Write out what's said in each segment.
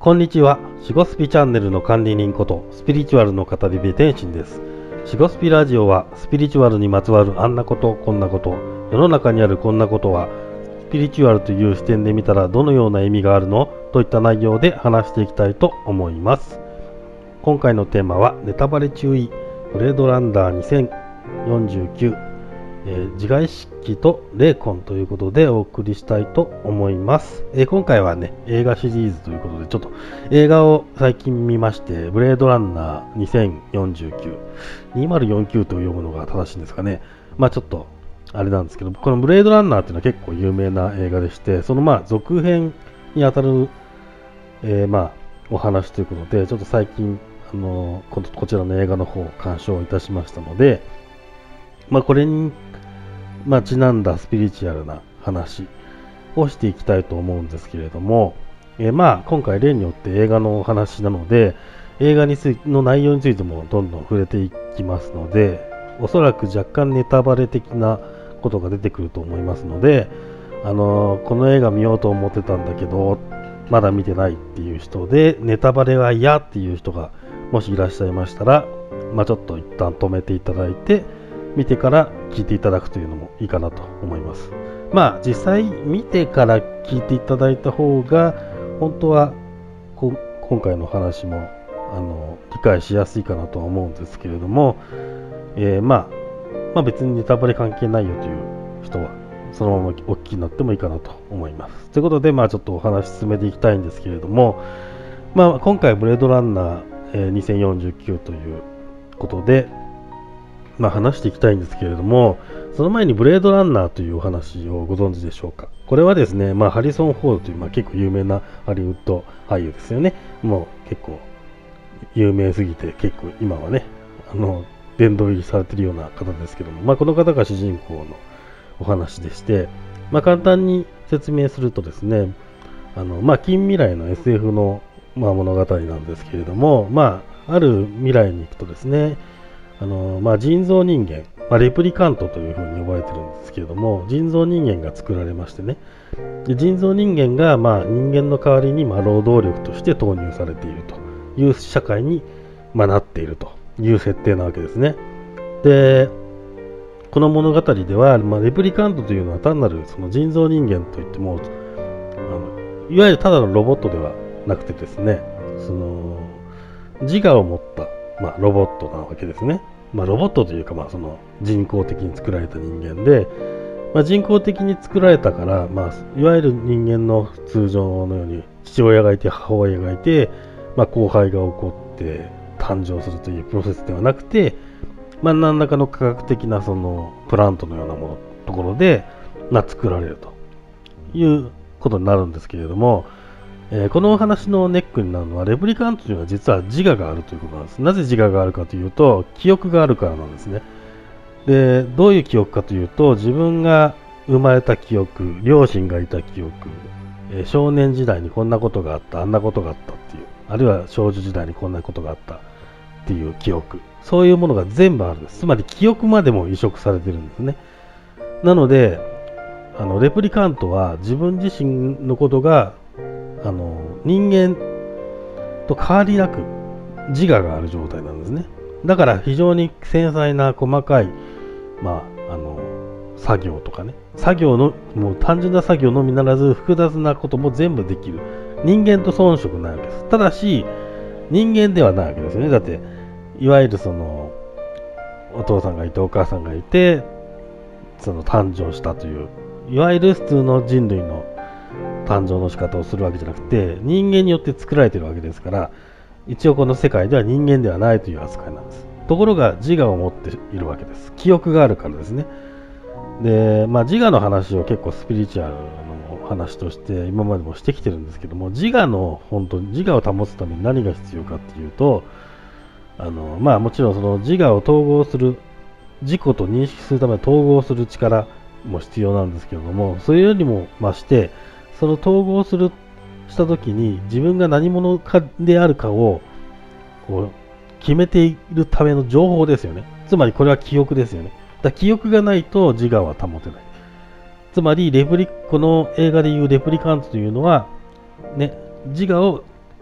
こんにちは。シゴスピチャンネルの管理人ことスピリチュアルの語り部天心です。シゴスピラジオはスピリチュアルにまつわるあんなことこんなこと、世の中にあるこんなことはスピリチュアルという視点で見たらどのような意味があるのといった内容で話していきたいと思います。今回のテーマはネタバレ注意ブレードランダー2049、自我意識と霊魂ということでお送りしたいと思います。今回はね、映画シリーズということで、ちょっと映画を最近見まして、ブレードランナー2049、2049と読むのが正しいんですかね。まあちょっと、あれなんですけど、このブレードランナーっていうのは結構有名な映画でして、その続編にあたる、お話ということで、ちょっと最近、こちらの映画の方を鑑賞いたしましたので、これにちなんだスピリチュアルな話をしていきたいと思うんですけれども、今回例によって映画のお話なので、映画の内容についてもどんどん触れていきますので、おそらく若干ネタバレ的なことが出てくると思いますので、この映画見ようと思ってたんだけど、まだ見てないっていう人で、ネタバレは嫌っていう人がもしいらっしゃいましたら、ちょっと一旦止めていただいて、見てから聞いていただくというのもいいかなと思います。実際見てから聞いていただいた方が本当は今回の話も理解しやすいかなとは思うんですけれども、別にネタバレ関係ないよという人はそのままお聞きになってもいいかなと思います。ということでちょっとお話進めていきたいんですけれども、今回ブレードランナー、2049ということで話していきたいんですけれども、その前にブレードランナーというお話をご存知でしょうか。これはですね、ハリソン・フォードという結構有名なハリウッド俳優ですよね。もう結構有名すぎて結構今はね、殿堂入りされているような方ですけども、この方が主人公のお話でして、簡単に説明するとですね、近未来の SF の物語なんですけれども、ある未来に行くとですね、人造人間、レプリカントというふうに呼ばれてるんですけれども、人造人間が作られましてね、で人造人間が人間の代わりに労働力として投入されているという社会になっているという設定なわけですね。で、この物語では、レプリカントというのは単なるその人造人間といっても、いわゆるただのロボットではなくてですね、その自我を持ったロボットなわけですね。ロボットというか、その人工的に作られた人間で、人工的に作られたから、いわゆる人間の通常のように父親がいて母親がいて、交配が起こって誕生するというプロセスではなくて、何らかの科学的なそのプラントのようなところで、作られるということになるんですけれども、このお話のネックになるのは、レプリカントというのは実は自我があるということなんです。なぜ自我があるかというと、記憶があるからなんですね。で、どういう記憶かというと、自分が生まれた記憶、両親がいた記憶、少年時代にこんなことがあった、あんなことがあったっていう、あるいは少女時代にこんなことがあったっていう記憶、そういうものが全部あるんです。つまり記憶までも移植されてるんですね。なので、レプリカントは自分自身のことが人間と変わりなく自我がある状態なんですね。だから非常に繊細な細かい、作業とかね、作業のもう単純な作業のみならず複雑なことも全部できる人間と遜色ないわけです。ただし人間ではないわけですよね。だっていわゆるそのお父さんがいてお母さんがいてその誕生したといういわゆる普通の人類の誕生の仕方をするわけじゃなくて、人間によって作られているわけですから、一応この世界では人間ではないという扱いなんです。ところが自我を持っているわけです。記憶があるからですね。で、自我の話を結構スピリチュアルの話として今までもしてきてるんですけども、自我を保つために何が必要かっていうと、もちろんその自我を統合する、自己と認識するための統合する力も必要なんですけれども、それよりも増して、その統合したときに自分が何者かであるかを決めているための情報ですよね。つまりこれは記憶ですよね。記憶がないと自我は保てない。つまりこの映画でいうレプリカントというのは、自我を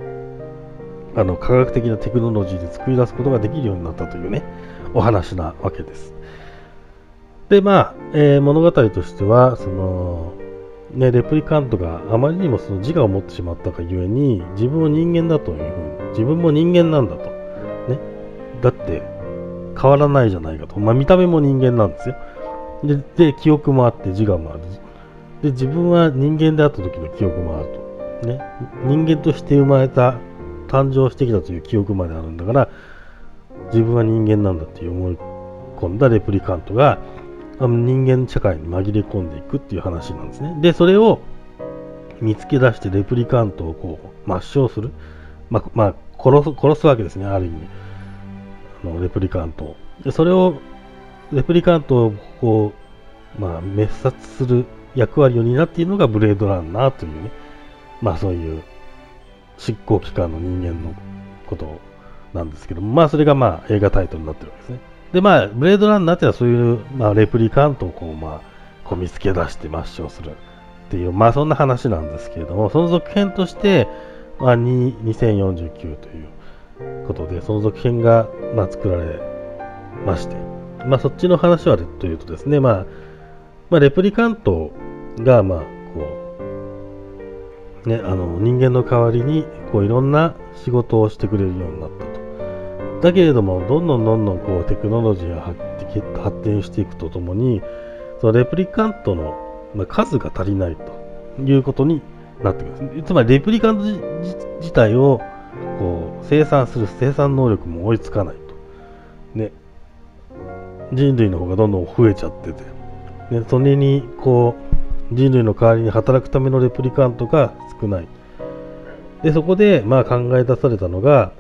科学的なテクノロジーで作り出すことができるようになったというね、お話なわけです。で、物語としては、レプリカントがあまりにもその自我を持ってしまったがゆえに、自分を人間だというふうに、自分も人間なんだと。ね。だって、変わらないじゃないかと。見た目も人間なんですよ。で、記憶もあって自我もある。で、自分は人間であった時の記憶もあると。ね。人間として生まれた、誕生してきたという記憶まであるんだから、自分は人間なんだって思い込んだレプリカントが、人間社会に紛れ込んでいくっていう話なんですね。で、それを見つけ出してレプリカントを抹消する。殺すわけですね、ある意味。レプリカントを。で、それを、レプリカントを滅殺する役割を担っているのがブレードランナーというね、そういう執行機関の人間のことなんですけども、それが映画タイトルになってるわけですね。で、ブレードランナーってのはそういう、レプリカントを見つけ出して抹消するっていう、そんな話なんですけれども、その続編として、2049ということで、その続編が、作られまして、そっちの話はというとですね、レプリカントが、人間の代わりに、いろんな仕事をしてくれるようになったと。だけれども、どんどんテクノロジーが発展していくとともに、そのレプリカントの、数が足りないということになってくるんです。つまり、レプリカント自体を生産する生産能力も追いつかないと。ね。人類の方がどんどん増えちゃってて、ね、それに人類の代わりに働くためのレプリカントが少ない。で、そこで考え出されたのが、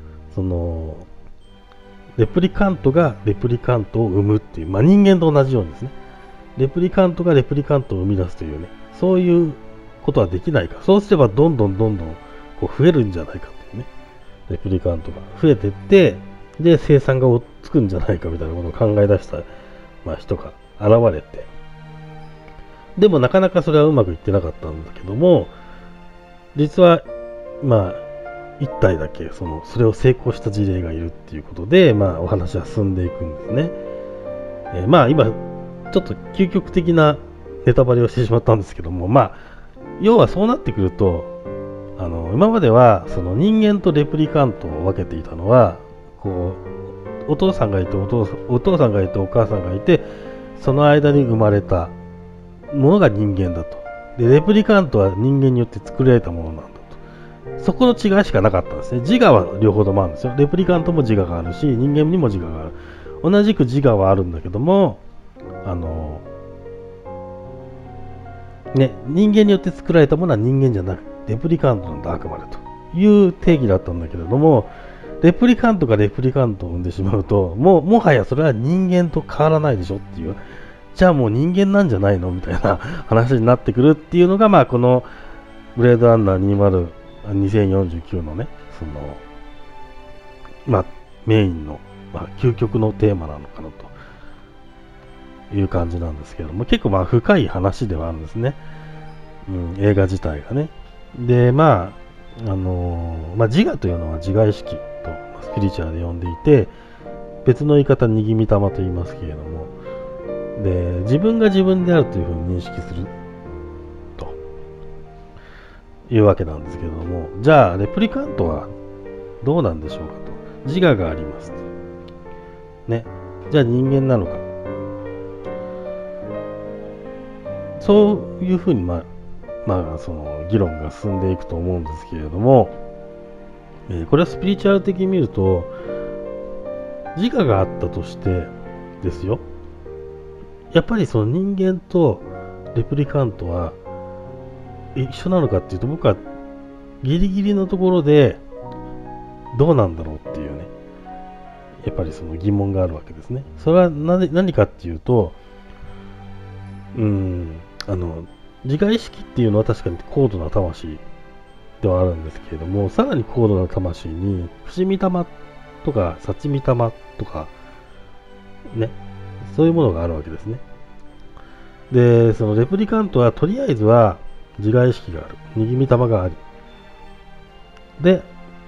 レプリカントがレプリカントを生むっていう、人間と同じようにですね、レプリカントがレプリカントを生み出すというね、そういうことはできないか。そうすればどんどん増えるんじゃないかっていうね、レプリカントが増えていって、で、生産が追っつくんじゃないかみたいなことを考え出した、人が現れて、でもなかなかそれはうまくいってなかったんだけども、実は、一体だけそれを成功した事例がいるっていうことで、お話は進んでいくんですね。今、ちょっと究極的なネタバレをしてしまったんですけども、要はそうなってくると、今まではその人間とレプリカントを分けていたのは、お父さんがいてお父さんがいてお母さんがいて、その間に生まれたものが人間だと。で、レプリカントは人間によって作られたものなんだと。そこの違いしかなかったんですね。自我は両方ともあるんですよ。レプリカントも自我があるし、人間にも自我がある。同じく自我はあるんだけども、人間によって作られたものは人間じゃなくて、レプリカントなんだ、あくまでという定義だったんだけれども、レプリカントがレプリカントを生んでしまうと、もはやそれは人間と変わらないでしょっていう。じゃあもう人間なんじゃないのみたいな話になってくるっていうのが、このブレードランナー2049のね、メインの、究極のテーマなのかなという感じなんですけども、結構深い話ではあるんですね。映画自体がね。で、自我というのは自我意識とスピリチュアルで呼んでいて、別の言い方、にぎみ玉と言いますけれども、で、自分が自分であるというふうに認識するというわけなんですけれども、じゃあ、レプリカントはどうなんでしょうかと。自我があります。ね。じゃあ人間なのか。そういうふうに、その議論が進んでいくと思うんですけれども、これはスピリチュアル的に見ると、自我があったとしてですよ。やっぱりその人間とレプリカントは一緒なのかっていうと、僕はギリギリのところでどうなんだろうっていうね、やっぱりその疑問があるわけですね。それは何かっていうと、自我意識っていうのは確かに高度な魂ではあるんですけれども、さらに高度な魂に伏見玉とか幸見玉とかね、そういうものがあるわけですね。で、そのレプリカントはとりあえずは自我意識がある、握り玉があり、 で、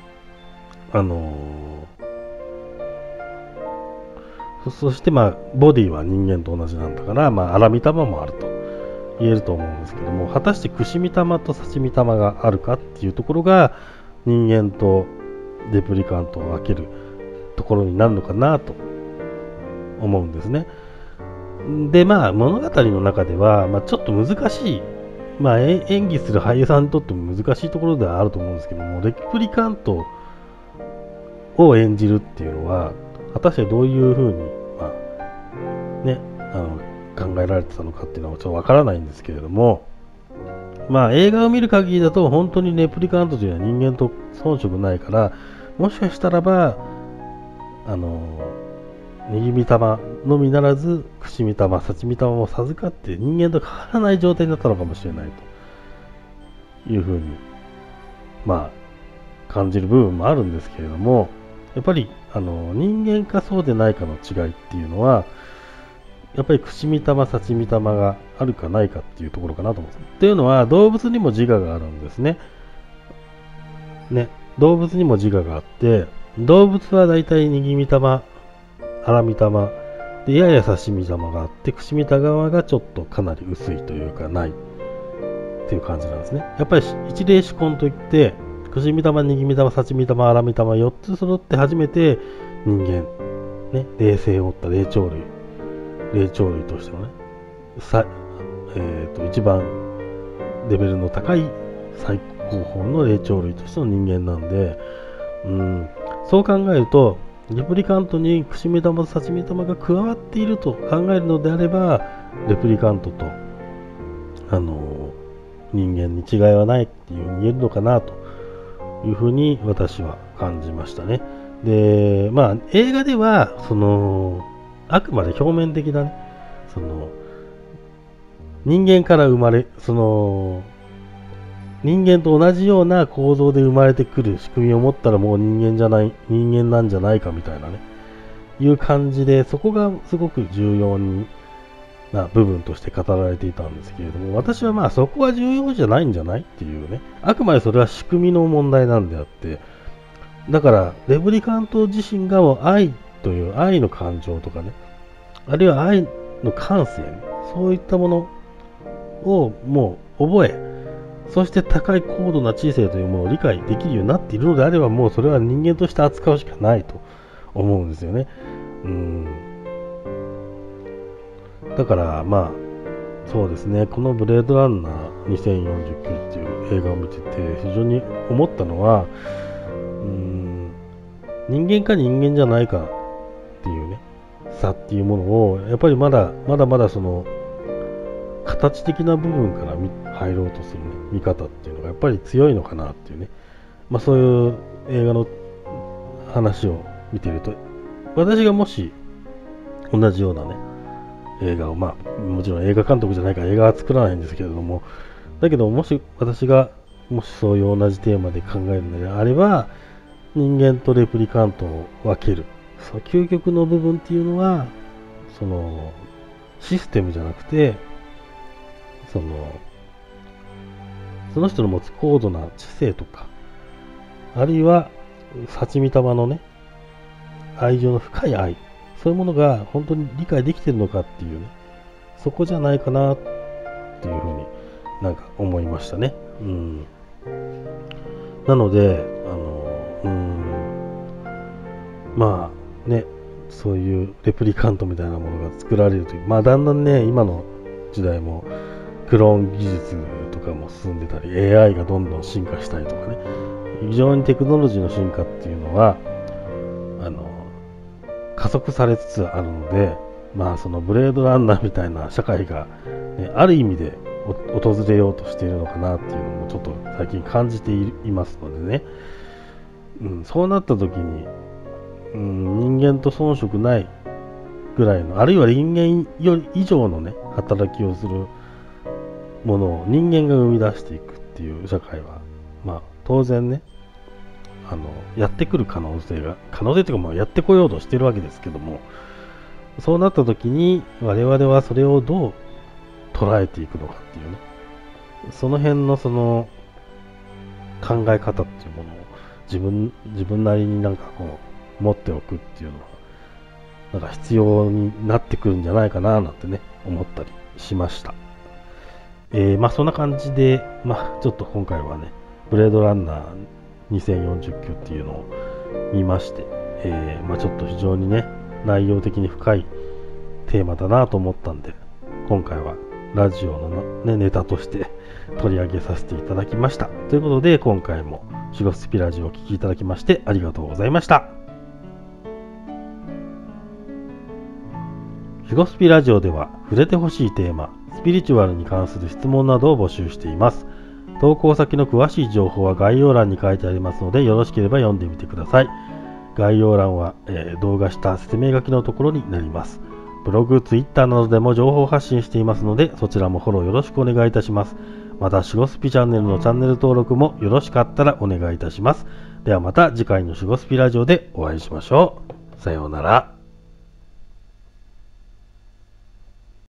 そしてボディは人間と同じなんだから、荒御霊もあると言えると思うんですけども、果たして櫛御霊と幸御霊があるかっていうところが、人間とレプリカントを分けるところになるのかなと思うんですね。で、物語の中では、ちょっと難しい、演技する俳優さんにとっても難しいところではあると思うんですけども、レプリカントを演じるっていうのは、果たしてどういうふうに、考えられてたのかっていうのはちょっとわからないんですけれども、映画を見る限りだと本当にレプリカントというのは人間と遜色ないから、もしかしたらば握り玉のみならず櫛御霊、幸御霊も授かって人間と変わらない状態になったのかもしれないというふうに感じる部分もあるんですけれども、やっぱり人間かそうでないかの違いっていうのは、やっぱり櫛御霊、幸御霊があるかないかっていうところかなと思うんです。っていうのは、動物にも自我があるんですね。動物にも自我があって、動物はだいたい握り玉、荒御霊で、やや幸御霊があって、櫛御霊がちょっとかなり薄いというかないっていう感じなんですね。やっぱり一霊主根といって、櫛御霊、握り玉、幸御霊、荒御霊4つ揃って初めて人間、霊性を負った霊長類としての一番レベルの高い最高峰の霊長類としての人間なんで、そう考えるとレプリカントに櫛御霊と幸御霊が加わっていると考えるのであれば、レプリカントと人間に違いはないっていうふうに言えるのかなというふうに私は感じましたね。で、映画ではあくまで表面的な人間から生まれ、人間と同じような構造で生まれてくる仕組みを持ったらもう人間なんじゃないかみたいないう感じで、そこがすごく重要な部分として語られていたんですけれども、私はそこは重要じゃないんじゃないっていうあくまでそれは仕組みの問題なんであって、だからレプリカント自身がもう愛という愛の感情とかあるいは愛の感性、そういったものをもう覚え、そして高い高度な知性というものを理解できるようになっているのであれば、もうそれは人間として扱うしかないと思うんですよね。だからそうですね、このブレードランナー2049っていう映画を見てて非常に思ったのは、人間か人間じゃないかっていう差っていうものを、やっぱりまだまだ形的な部分から入ろうとする見方っていうのがやっぱり強いのかなっていうそういう映画の話を見ていると、私がもし同じような映画を、もちろん映画監督じゃないから映画は作らないんですけれども、だけどもし私がそういう同じテーマで考えるのであれば、人間とレプリカントを分ける、その究極の部分っていうのはシステムじゃなくて、その人の持つ高度な知性とか、あるいは幸御霊の愛情の深い愛、そういうものが本当に理解できているのかっていうそこじゃないかなっていうふうに思いましたね。なのでそういうレプリカントみたいなものが作られるという、だんだん今の時代もクローン技術とかも進んでたり、 AI がどんどん進化したりとか非常にテクノロジーの進化っていうのは加速されつつあるので、そのブレードランナーみたいな社会が、ある意味で訪れようとしているのかなっていうのもちょっと最近感じていますのでそうなった時に、人間と遜色ないぐらいの、あるいは人間より以上の働きをするものを人間が生み出していくっていう社会は、当然やってくる可能性というか、やってこようとしてるわけですけども、そうなった時に我々はそれをどう捉えていくのかっていうその辺の考え方っていうものを自分なりになんかこう持っておくっていうのはなんか必要になってくるんじゃないかななんてね思ったりしました。まあそんな感じで、まあちょっと今回はねブレードランナー2049っていうのを見まして、まあちょっと非常にね内容的に深いテーマだなと思ったんで、今回はラジオの、ね、ネタとして取り上げさせていただきました。ということで今回もシュゴスピラジオをお聴きいただきましてありがとうございました。シュゴスピラジオでは触れてほしいテーマ、スピリチュアルに関する質問などを募集しています。投稿先の詳しい情報は概要欄に書いてありますので、よろしければ読んでみてください。概要欄は、動画下説明書きのところになります。ブログ、ツイッターなどでも情報発信していますので、そちらもフォローよろしくお願いいたします。また、シュゴスピチャンネルのチャンネル登録もよろしかったらお願いいたします。ではまた次回のシュゴスピラジオでお会いしましょう。さようなら。